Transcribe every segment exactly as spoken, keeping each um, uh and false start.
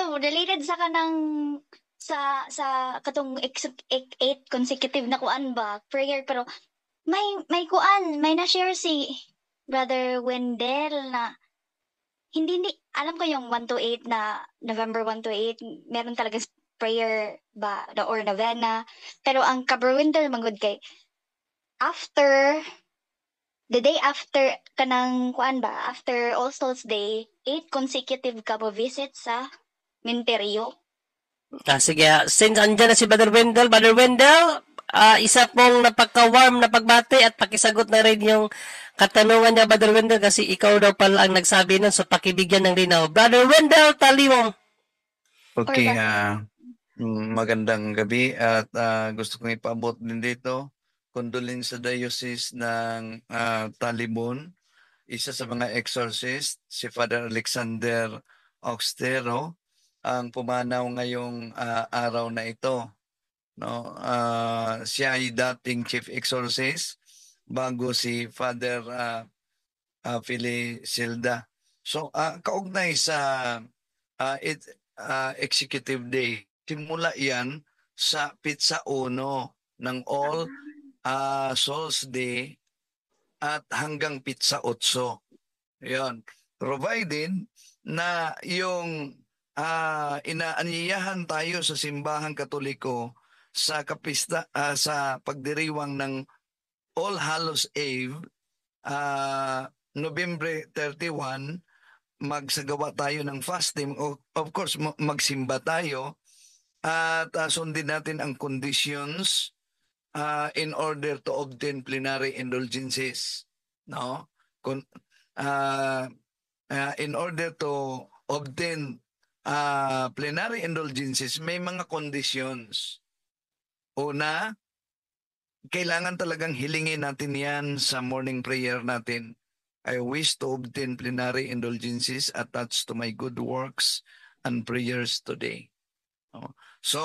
ano, related sa kanang sa sa katong ex- ex- eight consecutive na kuan ba prayer, pero may may kuan may na-share si Brother Wendell na hindi hindi alam ko yung one to eight na November one to eight meron talaga prayer ba na or novena, pero ang ka Brother Wendell mangod kay after the day after kanang kuan ba after All Souls Day eight consecutive ka mo visit sa Minterio. Ah, sige, ah, since andyan na si Brother Wendell, Brother Wendell, ah, isa pong napaka-warm na pagbati at pakisagot na rin yung katanungan niya, Brother Wendell, kasi ikaw daw pala ang nagsabi nun, so pakibigyan ng linaw. Brother Wendell, talimong. Okay, Or ba- ah, mm, magandang gabi at ah, gusto kong ipaabot din dito. Condolence sa Diocese ng ah, Talibon, isa sa mga exorcist, si Father Alexander Oxtero, ang pumanaw ngayong ah, araw na ito. No, Ah, siya ay dating chief exorcist bago si Father ah, ah, Felisilda. So, ah, kaugnay sa ah, it, ah, Executive Day, simula yan sa Pizza Uno ng All ah, Souls Day at hanggang Pizza Otso. Yan. Provided na yung ah, inaanyayahan tayo sa simbahang Katoliko sa kapista ah, sa pagdiriwang ng All Hallows Eve, ah, November thirty-one, magsagawa tayo ng fasting. O, of course, ma- magsimba tayo at ah, sundin natin ang conditions ah, in order to obtain plenary indulgences. No? Kun, ah, ah, in order to obtain ah, plenary indulgences, may mga conditions. Una, kailangan talagang hilingin natin yan sa morning prayer natin. I wish to obtain plenary indulgences attached to my good works and prayers today. No? So,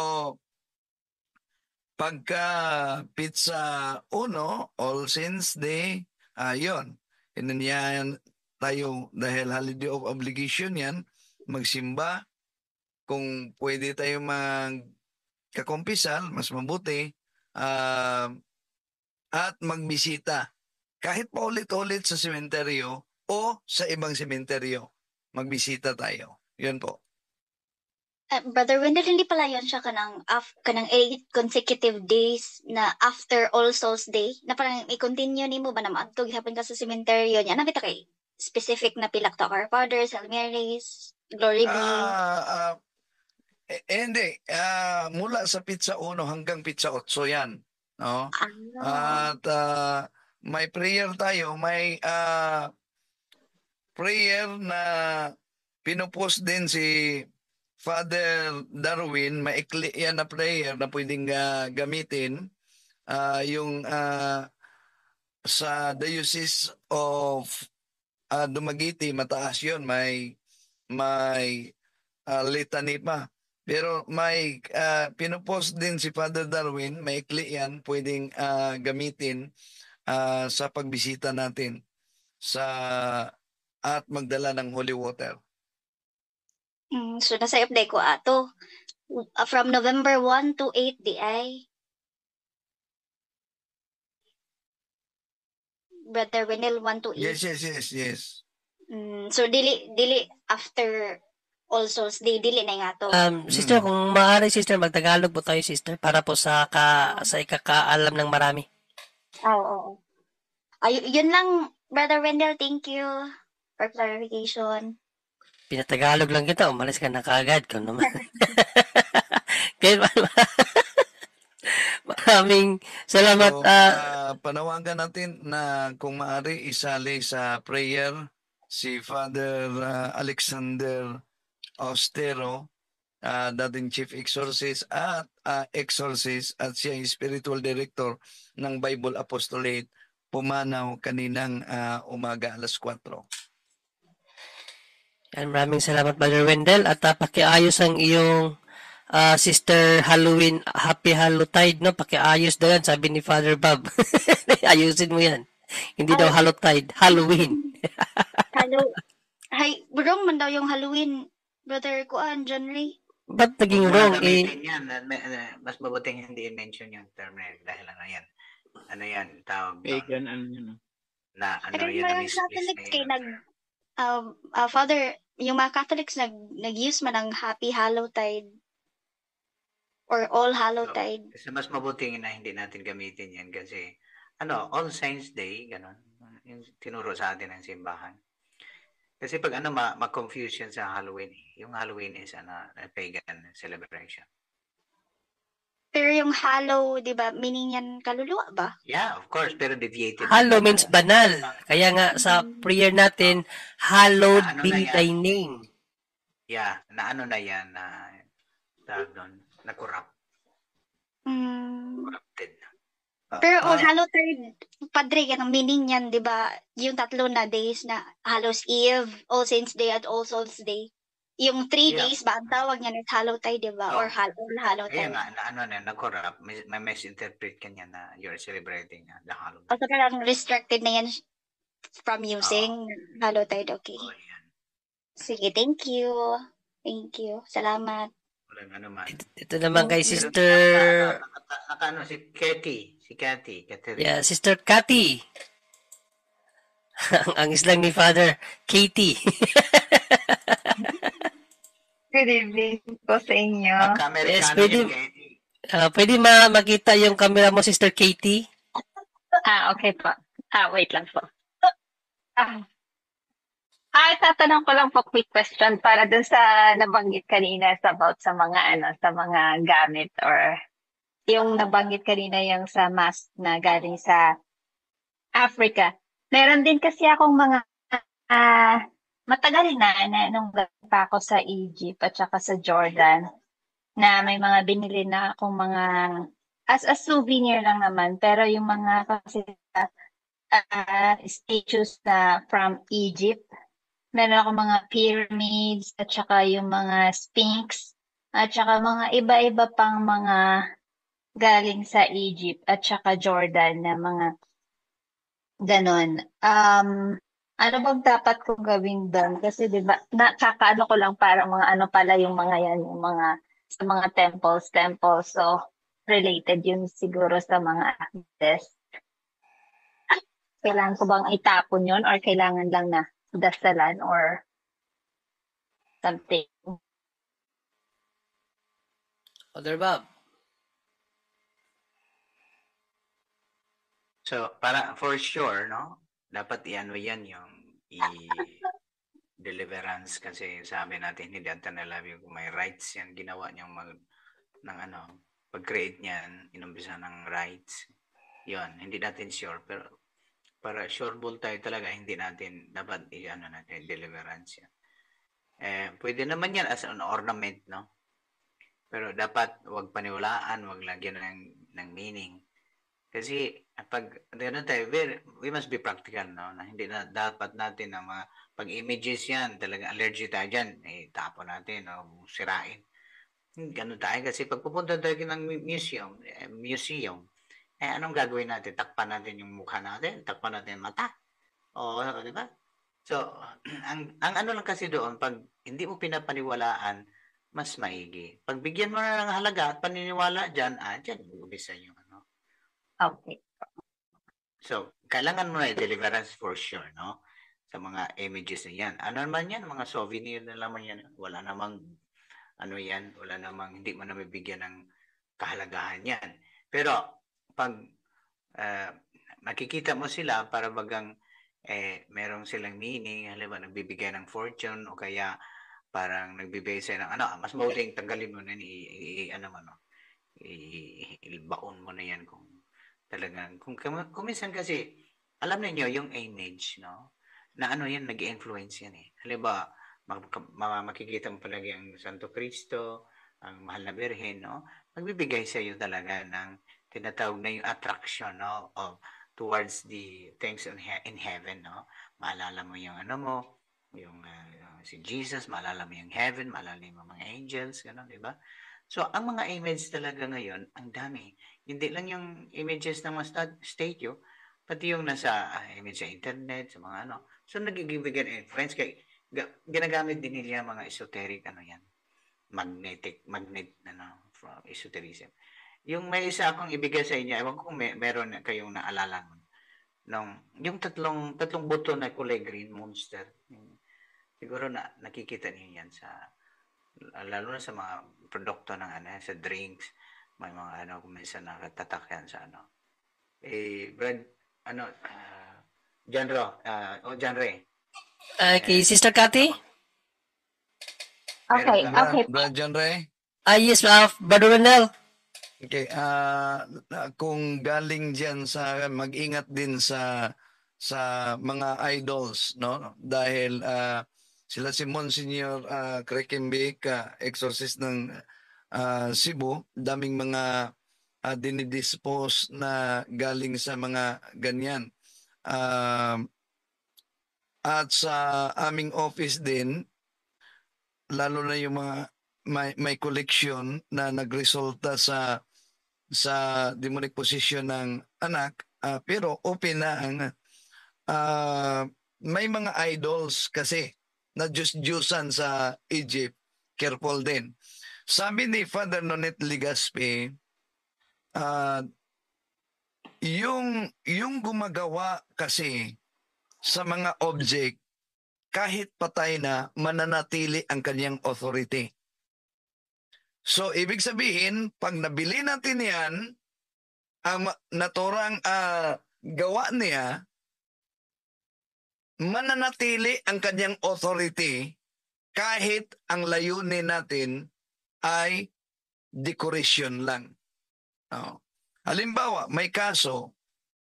pagka pizza uno, All Saints Day, ayun, uh, inanyayan tayo dahil holiday of obligation yan, magsimba. Kung pwede tayo magkakumpisal, mas mabuti, uh, at magbisita. Kahit paulit-ulit sa sementeryo o sa ibang sementeryo, magbisita tayo. Yun po. Uh, Brother Wendell, hindi pala yun siya kanang, af, kanang eight consecutive days na after All Souls Day, na parang i-continue ni mo ba na maagtog hapon ka sa cemetery niya, nabita kay specific na pilak to Our Father, Hail Marys, Glory be. Ah, ah, eh, eh, hindi. Ah, mula sa pizza uno hanggang pizza otso yan. No? Ano? At ah, may prayer tayo, may ah, prayer na pinupost din si Father Darwin, maikli yan na prayer na pwedeng ah, gamitin. Ah, yung ah, sa Diocese of ah, Dumaguete, mataas yun, may may ah, litany pa. Pero may ah, pinupost din si Father Darwin, maikli yan, pwedeng ah, gamitin ah, sa pagbisita natin sa at magdala ng holy water. Mm, so, nasa update ko ato. Uh, from November one to eight, di ay. Brother Wendell, one to eight. Yes, yes, yes, yes. Mm, so, dili, dili after All Souls Day, dili na nga to. Um, sister, Mm. kung maaari, sister, magtagalog po tayo, sister, para po sa ka, sa ikakaalam ng marami. Oo, oo. Ay, yun lang, Brother Wendell, thank you for clarification. Pinatagalog lang kita, umalis ka na kaagad ko naman. Kaya maraming salamat. So, ah, ah, panawagan natin na kung maaari isali sa prayer si Father ah, Alexander Austero, ah, dating Chief Exorcist at ah, Exorcist at siya ay Spiritual Director ng Bible Apostolate, pumanaw kaninang ah, umaga alas kwatro. yan, maraming salamat, Brother Wendell, at uh, pakiayos ang iyong ah, Sister Halloween, Happy Hallowtide, no? Pakiayos daw yan, sabi ni Father Bob. Ayusin mo yan. Hindi daw Ay. Hallowtide, Halloween. Hello. Hay, burong man daw yung Halloween. Brother Kuan, John Ray. Ba't naging Huwag mo wrong? na Eh, gamitin yan. Na- na- na- Mas mabuting hindi i-mention yung term na yun. Dahil ano yan? Ano yan? Tawag doon. Pagan, ano yun. no? Na ano Pero yung yan? Na mga misplace na Catholics kay yun. nag, um, ah, Father, yung mga Catholics nag, nag-use man ng Happy Hallowtide or All Hallowtide. Kasi mas mabuting na hindi natin gamitin yan kasi ano, All Saints Day, ganun. Yung tinuro sa atin ng simbahan. Kasi pag ano, ma- ma-confuse yan sa Halloween. eh. Yung Halloween is ano, a pagan celebration. Pero yung Hallow, di ba, meaning yan kaluluwa ba? Yeah, of course, pero deviated. Hallow means banal. Kaya nga sa prayer natin, hallowed Na ano be na yan? thy name. Yeah, na ano na yan, na tawag doon, na corrupt, Mm. corrupted. Pero Ah, All Hallowtide, Padre, yan ang meaning yan, di ba? Yung tatlo na days na Hallows Eve, All Saints Day, at All Souls Day. Yung three Yeah. days ba, ang tawag niyan is Hallowtide, di ba? Oh. Or Hall All Kaya Hallowtide. nga, na ano na, na corrupt, may, may misinterpret ka niya na you're celebrating uh, the Halloween. O so parang restricted na yan from using Hallowtide. Okay. Oh, yan. Sige, thank you. Thank you. Salamat. Walang ano man. Ito naman kay Pero Sister, naka, naka, naka, ano, si Katie, si Katie, Catherine. yeah, Sister Cathy. ang, ang islang ni Father, Katie. Good evening po sa inyo. Pagka-Amerikano Yes, pwede. yung Katie. Ah, pwede ma makita yung camera mo, Sister Katie? Ah, okay po. Ah, wait lang po. Ah, ah tatanong ko lang po quick question para dun sa nabanggit kanina sa about sa mga ano, sa mga gamit or yung nabanggit kanina yung sa mask na galing sa Africa. Meron din kasi akong mga ah matagal na, na nung galing pa ako sa Egypt at saka sa Jordan na may mga binili na akong mga as a souvenir lang naman pero yung mga kasi uh, statues na from Egypt. Meron akong mga pyramids at saka yung mga sphinx at saka mga iba-iba pang mga galing sa Egypt at saka Jordan na mga ganon. Um, ano bang dapat kong gawin doon? Kasi di ba, nakakaano ko lang parang mga ano pala yung mga yan, yung mga sa mga temples, temples. So, related yun siguro sa mga access. Kailangan ko bang itapon yun or kailangan lang na dasalan or something? Father Bob. So, para for sure, no? Dapat i-ano yan yung i-deliverance kasi sabi natin hindi natin alam yung may rights yan. Ginawa niyang mag, ng ano, pag-create niyan, inumpisa ng rights. Yon, hindi natin sure. Pero para sureball tayo talaga, hindi natin dapat i-ano natin, deliverance yan. Eh, pwede naman yan as an ornament, no? Pero dapat wag paniwalaan, wag lagyan ng, ng meaning. Kasi pag ano tayo, we must be practical, no? Na hindi na dapat natin na mga pag-images yan, talaga allergy tayo dyan, eh, tapo natin, o sirain. Ganun tayo kasi pag pupunta tayo ng museum, eh, museum, eh anong gagawin natin? Takpan natin yung mukha natin, takpan natin yung mata. O, di ba? So, ang, ang ano lang kasi doon, pag hindi mo pinapaniwalaan, mas maigi. Pag bigyan mo na ng halaga at paniniwala dyan, ah, dyan, uubisa yung ano. Okay. So, kailangan mo na deliverance for sure, no? Sa mga images na yan. Ano naman yan? Mga souvenir na naman yan. Wala namang, ano yan, wala namang, hindi mo na mabigyan ng kahalagahan yan. Pero, pag uh, makikita mo sila, para bagang, eh, merong silang meaning, halimbawa, nagbibigay ng fortune, o kaya, parang nagbibigay sa'yo ng, ano, mas mabuting tanggalin mo na, i, i, ano mo, no? I, ibaon mo na yan kung talagang, kung, kung minsan kasi, alam niyo yung image, no? Na ano yan, nag-influence yan eh. Halimbawa, mak makikita mo palagi ang Santo Cristo, ang Mahal na Birhen, no? Magbibigay sa iyo talaga ng tinatawag na yung attraction, no? Of, towards the things in, he in heaven, no? Maalala mo yung ano mo, yung uh, si Jesus, maalala mo yung heaven, maalala mo mga angels, gano'n, di ba? So, ang mga image talaga ngayon, ang dami. Hindi lang yung images ng mga statue, pati yung nasa uh, image sa internet, sa mga ano. So, nagiging influence kay ga- ginagamit din nila mga esoteric, ano yan, magnetic, magnet, ano, from esotericism. Yung may isa akong ibigay sa inyo, ewan ko kung may, meron na kayong naalala nun. Nung, yung tatlong, tatlong buto na kulay green, monster, yung, siguro na nakikita niyo yan sa, lalo na sa mga produkto ng ano, sa drinks, may mga ano, kung minsan nakatatak yan sa ano. Eh, Brad, ano, uh, genre, uh, o genre, Ah, kay Eh, Sister Cathy? meron Okay, ka? Brad, okay. Brad John Ray? Ah, yes, uh, Brother Wendell. Okay, ah kung galing diyan sa mag-ingat din sa sa mga idols, no? Dahil ah, sila si Monsignor uh, Krekembe, ka exorcist ng ah, Cebu, daming mga uh, dinidispose na galing sa mga ganyan. Ah, at sa aming office din, lalo na yung mga may, may collection na nagresulta sa sa demonic possession ng anak, ah, pero open na ang ah, may mga idols kasi na Diyos-Diyosan sa Egypt. Careful din. Sabi ni Father Nonet Ligaspi, ah, yung yung gumagawa kasi sa mga object, kahit patay na, mananatili ang kanyang authority. So, ibig sabihin, pag nabili natin yan, ang naturang uh, gawa niya, mananatili ang kanyang authority kahit ang layunin natin ay decoration lang. Oh. Halimbawa, may kaso,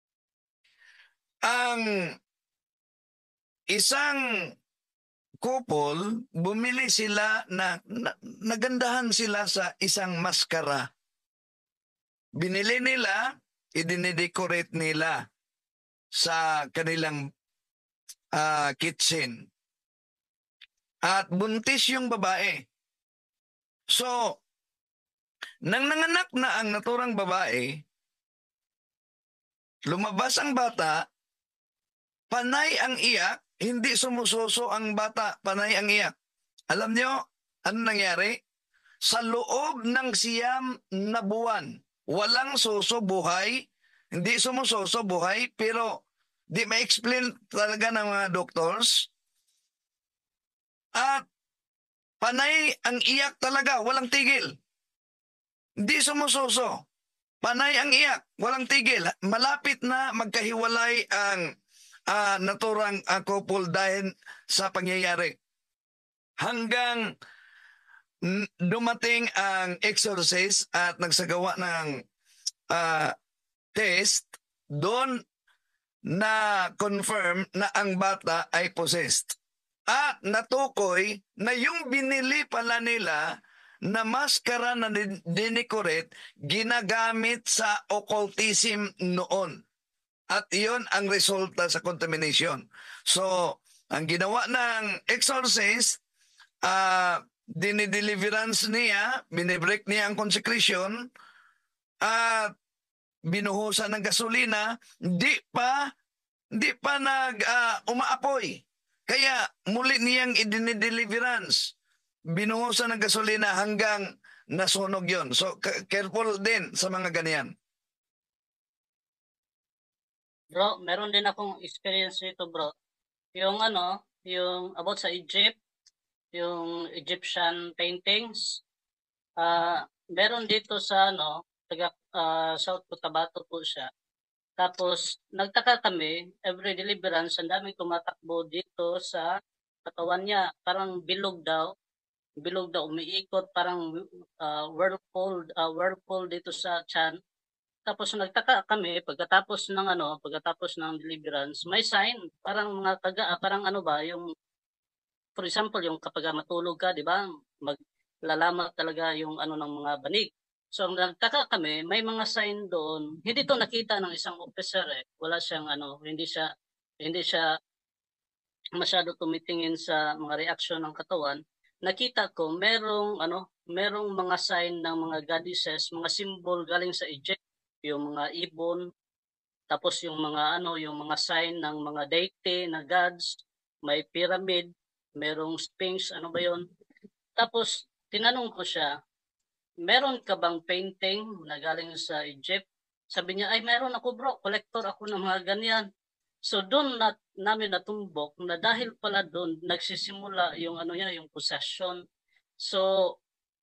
ang isang couple, bumili sila na, na nagandahan sila sa isang maskara. Binili nila, idinidecorate nila sa kanilang uh, kitchen. At buntis yung babae. So, nang nanganak na ang naturang babae, lumabas ang bata, panay ang iyak, hindi sumususo ang bata, panay ang iyak. Alam nyo, ano nangyari? Sa loob ng siyam na buwan, walang suso buhay, hindi sumususo buhay, pero di ma-explain talaga ng mga doctors. At panay ang iyak talaga, walang tigil. Hindi sumususo. Panay ang iyak, walang tigil. Malapit na magkahiwalay ang uh, naturang uh, couple dahil sa pangyayari. Hanggang dumating ang exorcist at nagsagawa ng uh, test, doon na confirm na ang bata ay possessed. At natukoy na yung binili pala nila na maskara na dinecorate, ginagamit sa occultism noon. At iyon ang resulta sa contamination. So, ang ginawa ng exorcist, uh, dinideliverance niya, binibreak niya ang consecration, at binuhusan ng gasolina, di pa, di pa nag uh, umaapoy. Kaya muli niyang idinideliverance. Binuhusan ng gasolina hanggang nasunog yon. So, careful din sa mga ganyan. Bro, meron din akong experience nito, bro. Yung ano, yung about sa Egypt, yung Egyptian paintings. Uh, meron dito sa ano, taga uh, South Cotabato po siya. Tapos nagtaka kami, every deliverance, ang daming tumatakbo dito sa katawan niya. Parang bilog daw. Bilog daw, umiikot, parang uh, whirlpool, uh, whirlpool dito sa tiyan. Tapos nagtaka kami, pagkatapos ng ano, pagkatapos ng deliverance, may sign, parang mga taga, parang ano ba, yung, for example, yung kapag matulog ka, di ba, maglalamat talaga yung ano ng mga banig. So, nagtaka kami, may mga sign doon. Hindi to nakita ng isang officer eh. Wala siyang ano, hindi siya hindi siya masyado tumitingin sa mga reaksyon ng katawan. Nakita ko merong ano, merong mga sign ng mga goddesses, mga symbol galing sa Egypt, yung mga ibon, tapos yung mga ano, yung mga sign ng mga deity na gods, may pyramid. merong Sphinx, ano ba yon? Tapos, tinanong ko siya, meron ka bang painting na galing sa Egypt? Sabi niya, ay meron ako bro, collector ako ng mga ganyan. So doon na, namin natumbok na dahil pala doon nagsisimula yung ano niya, yung possession. So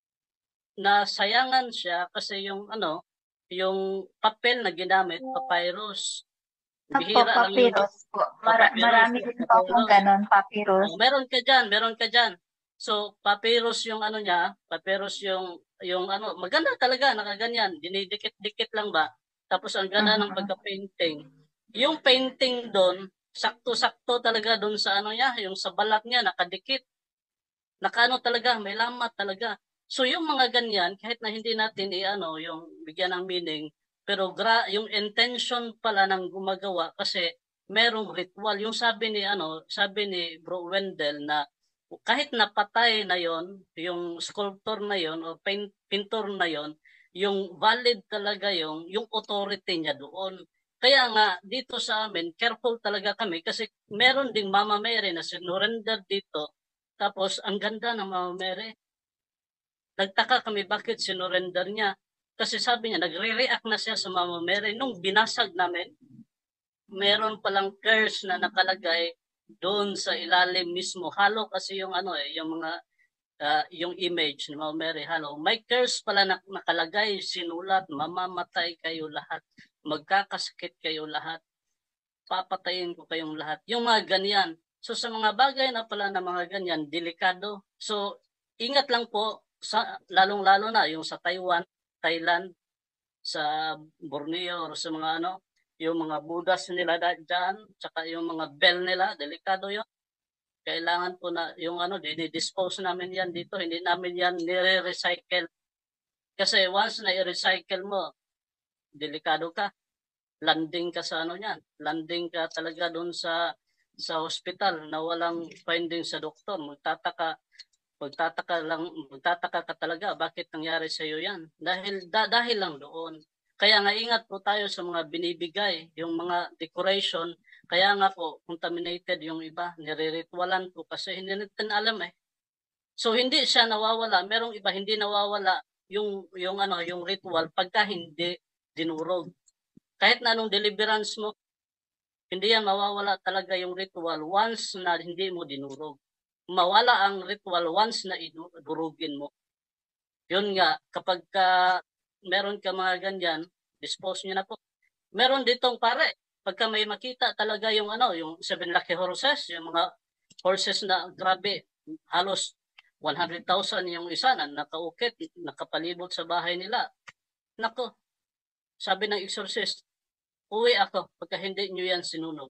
nasayangan siya kasi yung ano, yung papel na ginamit, papyrus. Opo, Bihira lang yung papyrus po. oh, Mara- papyrus, marami din po akong papyrus. ganon, papyrus. Oh, meron ka diyan, meron ka diyan. So papyrus yung ano niya, papyrus yung yung ano, maganda talaga nakaganyan, dinidikit-dikit lang ba? Tapos ang ganda ng Mhm. pagka-painting. Yung painting doon, sakto-sakto talaga doon sa ano niya, yung sa balat niya nakadikit. Nakaano talaga, may lamat talaga. So yung mga ganyan, kahit na hindi natin i-ano, yung bigyan ng meaning, pero gra yung intention pala ng gumagawa kasi merong ritual. Yung sabi ni ano, sabi ni Bro Wendell na kahit napatay na yon, yung sculptor na yon o paint, pintor na yon, yung valid talaga yung yung authority niya doon. Kaya nga dito sa amin, careful talaga kami kasi meron ding Mama Mary na sinurrender dito. Tapos ang ganda ng Mama Mary. Nagtaka kami bakit sinurrender niya. Kasi sabi niya, nagre-react na siya sa Mama Mary. Nung binasag namin, meron palang curse na nakalagay doon sa ilalim mismo. Halo kasi yung ano eh, yung mga uh, yung image ni Mama Mary halo. May curse pala na nakalagay, sinulat, mamamatay kayo lahat, magkakasakit kayo lahat, papatayin ko kayong lahat. Yung mga ganyan. So sa mga bagay na pala na mga ganyan, delikado. So ingat lang po, sa, lalong-lalo na yung sa Taiwan, Thailand, sa Borneo or sa mga ano, yung mga budas nila dyan, tsaka yung mga bell nila, delikado yun. Kailangan po na yung ano, dinidispose namin yan dito, hindi namin yan nire-recycle. Kasi once na i-recycle mo, delikado ka. Landing ka sa ano niyan, landing ka talaga doon sa sa hospital na walang finding sa doktor. Magtataka magtataka lang magtataka ka talaga bakit nangyari sa iyo yan. Dahil da, dahil lang doon. Kaya nga ingat po tayo sa mga binibigay, yung mga decoration. Kaya nga po contaminated yung iba, nire-ritualan po kasi hindi natin alam eh. So hindi siya nawawala, merong iba hindi nawawala yung yung ano, yung ritual pagka hindi dinurog. Kahit na anong deliverance mo, hindi yan mawawala talaga yung ritual once na hindi mo dinurog. Mawala ang ritual once na idurugin mo. Yun nga, kapag ka, meron ka mga ganyan, dispose nyo na po. Meron ditong pare, pagka may makita talaga yung ano, yung seven lucky horses, yung mga horses na grabe, halos one hundred thousand yung isa na nakaukit, nakapalibot sa bahay nila. Nako, sabi ng exorcist, uwi ako pagka hindi nyo yan sinunog.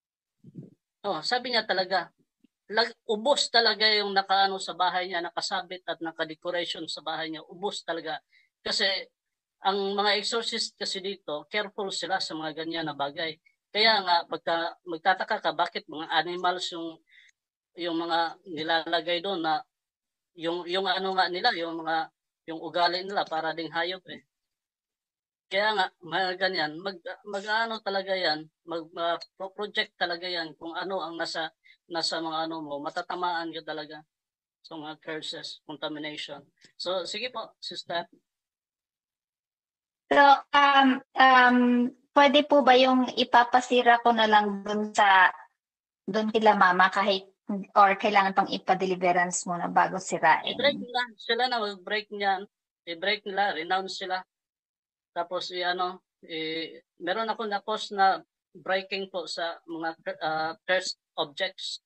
Oh, sabi niya talaga, lag, ubos talaga yung nakaano sa bahay niya, nakasabit at nakadecoration sa bahay niya. Ubos talaga. Kasi ang mga exorcist kasi dito, careful sila sa mga ganyan na bagay. Kaya nga, pagka magtataka ka, bakit mga animals yung yung mga nilalagay doon na yung yung ano nga nila, yung mga yung ugali nila para ding hayop eh. Kaya nga, mga ganyan, mag, mag-ano talaga yan, mag-project talaga yan kung ano ang nasa, nasa mga ano mo, matatamaan ka talaga sa mga curses, contamination. So, sige po, sister. So, um, um, pwede po ba yung ipapasira ko na lang dun sa, dun kila mama kahit, or kailangan pang ipa-deliverance muna bago sirain? I-break nila, sila na mag-break niyan, i-break nila, renounce sila. Tapos i-ano, eh, meron ako na-post na breaking po sa mga uh, cursed objects.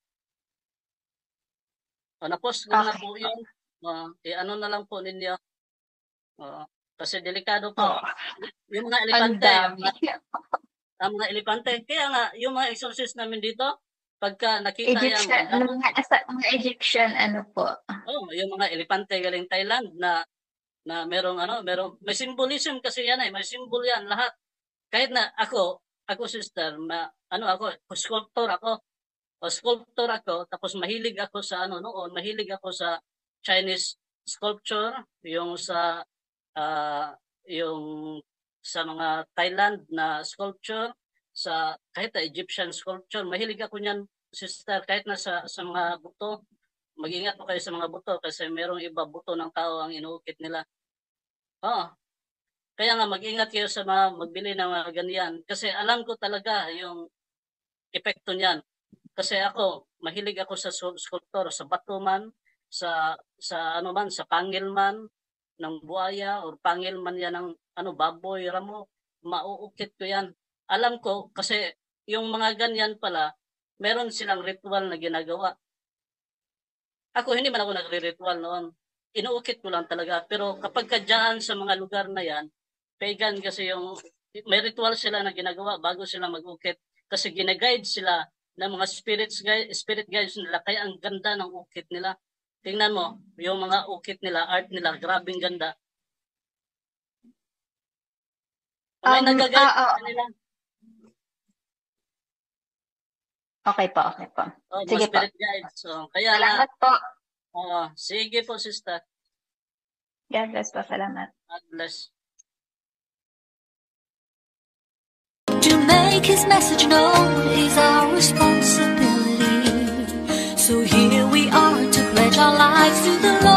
O, na-post ko okay. na po yun. Uh, i-ano na lang po ninyo. Uh, kasi delikado po. Oh. Yung mga elepante, yung mga, ang mga elepante. Kaya nga, yung mga exorcist namin dito, pagka nakita Egyptian, yan. Mga, mga Egyptian, ano po? Oh, yung mga elepante galing Thailand na na merong ano, merong may symbolism kasi yan eh, may symbol yan lahat. Kahit na ako, ako sister, ma, ano ako, sculptor ako. O sculptor ako, tapos mahilig ako sa ano noon, mahilig ako sa Chinese sculpture, yung sa uh, yung sa mga Thailand na sculpture, sa kahit na Egyptian sculpture, mahilig ako niyan sister, kahit na sa, sa mga buto, mag-ingat po kayo sa mga buto kasi merong iba buto ng tao ang inuukit nila. Oo. Kaya nga mag-ingat kayo sa mga magbili ng mga ganyan. Kasi alam ko talaga yung epekto niyan. Kasi ako, mahilig ako sa sculptor, sa bato man, sa, sa ano man, sa pangil man, ng buhaya, or pangil man yan ng ano, baboy, ramo, mauukit ko yan. Alam ko, kasi yung mga ganyan pala, meron silang ritual na ginagawa. Ako, hindi man ako nagre-ritual noon. Inuukit ko lang talaga. Pero kapag kadyan sa mga lugar na yan, pagan kasi yung, may ritual sila na ginagawa bago sila mag-ukit. Kasi ginaguide sila ng mga spirits, spirit guides nila. Kaya ang ganda ng ukit nila. Tingnan mo, yung mga ukit nila, art nila, grabing ganda. May Um, nag-guide ah, ah. nila. Okay po, okay po. Oh, Sige mga spirit guides. So, kaya Salamat nga, po. oh, sige po, sister. God bless po. Salamat. God bless. To make his message known is our responsibility. So here we are to pledge our lives to the Lord.